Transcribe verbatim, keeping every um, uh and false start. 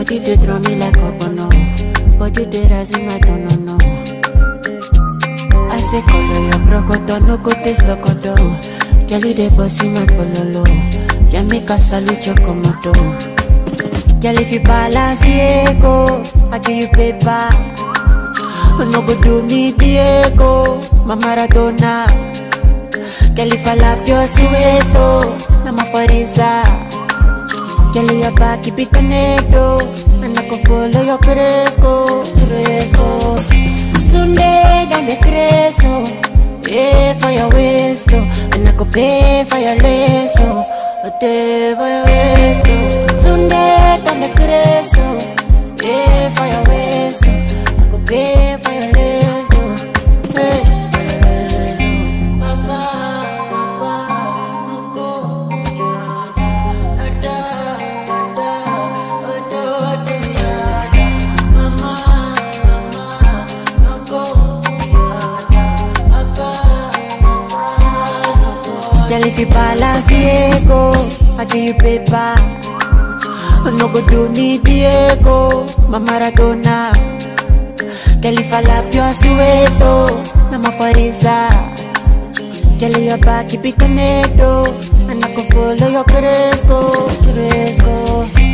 Body they draw me like a bono. Body they rise in my tone, no, no. I say color your brocodo, no go taste locodo. Girl, you dey bossy my pololo. Ya make a salute your commando. Girl, if you balance, yeah, go. I give you paper. No go do me Diego, my Maradona. Girl, if I lap your sueto, I'm a Fariza. Girl, your back, keep it connected. And I can follow your Cresco, Cresco. Sunday, down the Cresco. Pay for your waist, oh. And I could pay for your lace, oh. A day for your waist, oh. Sunday, down the Cresco. Pay for your waist, oh. I could pay for your lace, oh. Hey. Girl, if you balance, yeah, go. I give you paper. No go do me Diego, my Maradona. Girl, if I lap your sueto, I'm a Fariza. Girl, your back, keep it connected. And I can follow your Cresco, Cresco.